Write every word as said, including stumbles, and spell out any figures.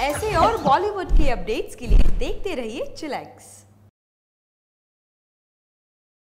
ऐसे और बॉलीवुड की अपडेट्स के लिए देखते रहिए चिलैक्स।